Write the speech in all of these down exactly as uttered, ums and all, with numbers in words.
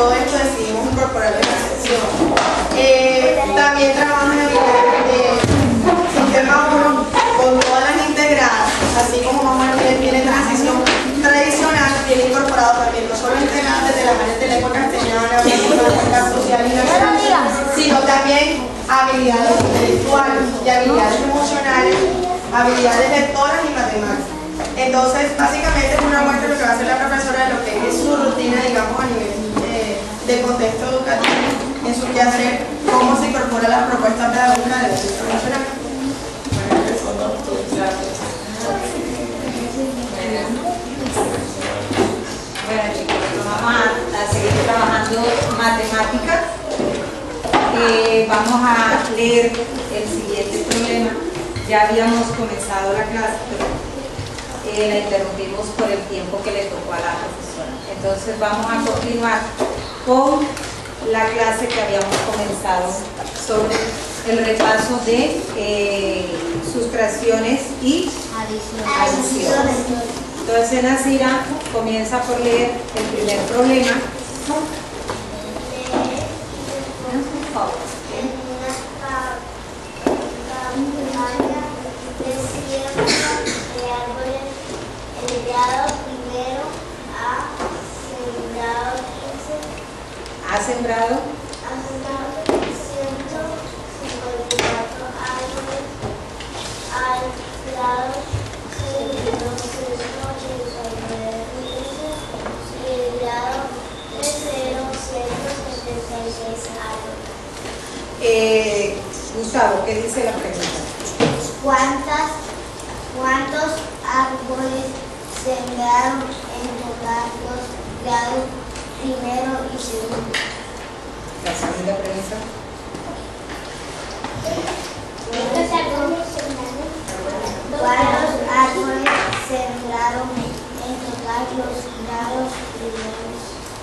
todo esto decidimos incorporarlo en la sesión. Eh, también trabajan en el sistema uno con todas las integradas, así como vamos a ver, tiene transición tradicional, tiene incorporado también no solo integradas desde las áreas de lengua castellana, matemática, social y nacional, sino también habilidades intelectuales y habilidades emocionales, habilidades lectoras y matemáticas. Entonces, básicamente es una muestra de lo que va a hacer la profesora de lo que es su rutina, digamos, a nivel de, de contexto educativo, en su quehacer, cómo se incorpora la propuesta pedagógica del Centro Nacional. Bueno, chicos, vamos a, a seguir trabajando matemáticas. Eh, vamos a leer el siguiente problema. Ya habíamos comenzado la clase, pero eh, la interrumpimos por el tiempo que le tocó a la profesora. Entonces vamos a continuar con la clase que habíamos comenzado sobre el repaso de eh, sustracciones y adiciones. Entonces Nasira comienza por leer el primer problema. ¿Ha sembrado? Ha sembrado ciento cincuenta y cuatro árboles aislados, doscientos ochenta y nueve y aislado de cero, ciento setenta y seis árboles. Eh, Gustavo, ¿qué dice la pregunta? ¿Cuántas, ¿Cuántos árboles sembraron en total los grados primero y segundo? La segunda pregunta. ¿Cuántos árboles sembraron en total los grados primeros?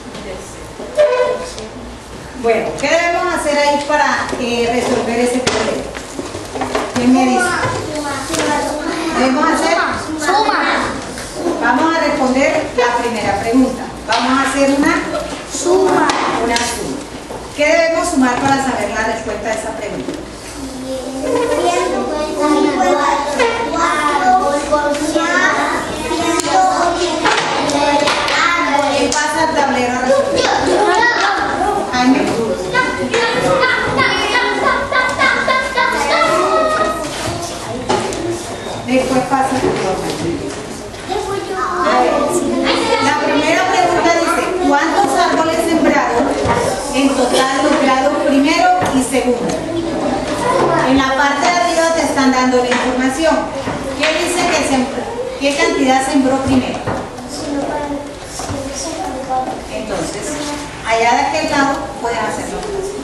Bueno, ¿qué debemos hacer ahí para eh, resolver ese problema? ¿Quién me dice? ¿Debemos hacer? Suma. Vamos a responder la primera pregunta. Vamos a hacer una Suma. Una suma. ¿Qué debemos sumar para saber la respuesta a esa pregunta? ¿Quién pasa al tablero a resolver? Jaime. Después pasa la primera pregunta dice, ¿cuántos árboles sembraron en total los grados primero y segundo? En la parte de arriba te están dando la información. ¿Qué dice que sembró? ¿Qué cantidad sembró primero? Entonces, allá de aquel lado pueden hacerlo.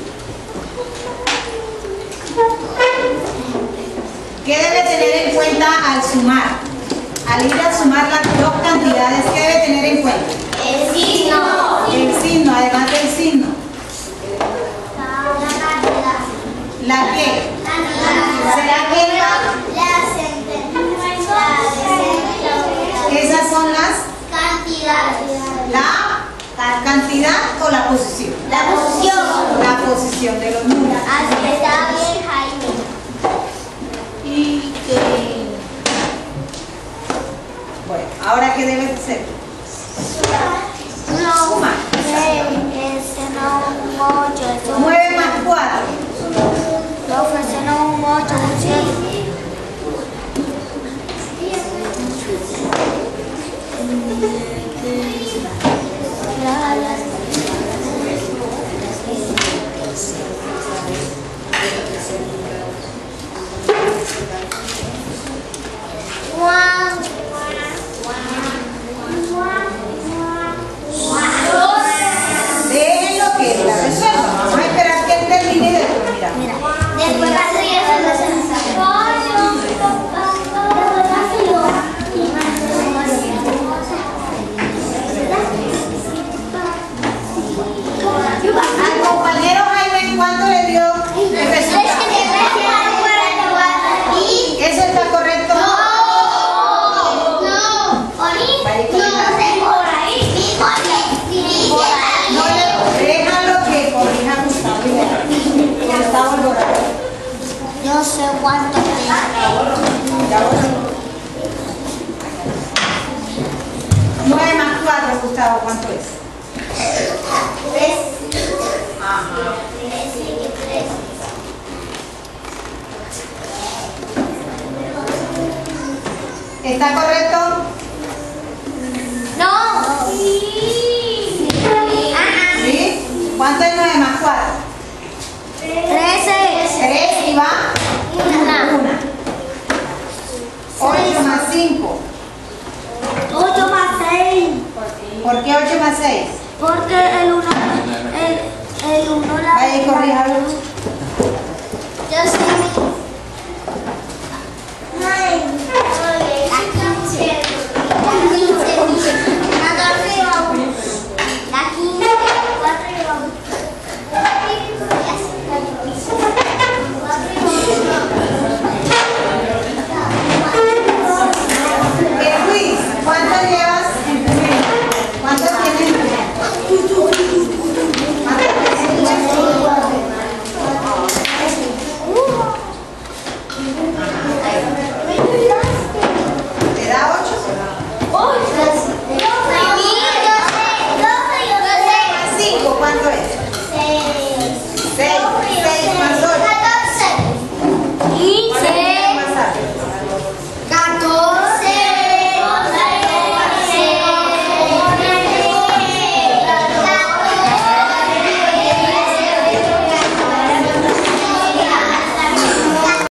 ¿Qué debe tener en cuenta al sumar? Al ir a sumar las dos cantidades, ¿qué debe tener en cuenta? El signo. El signo, además del signo. ¿La qué? ¿Será que la? Esas son las Cantidades. la cantidad o la posición. La posición. La posición de los números. Así está bien, Jaime. Y que bueno, ahora qué debe ser. No. Suma. Ese no un ocho. nueve más cuatro. Ese no un ocho, un siete. Déjenlo que la resuelva. Vamos a esperar que él termine y después miramos. Después va a seguir ¿cuánto es? tres. Ajá. trece y trece. ¿Está correcto? No. Sí. ¿Sí? ¿Cuánto es nueve más cuatro? trece. tres y va Una. una. ocho más cinco. ocho más seis. ¿Por qué ocho más seis? Porque el uno, el, el uno la... Vaya y corríjalo.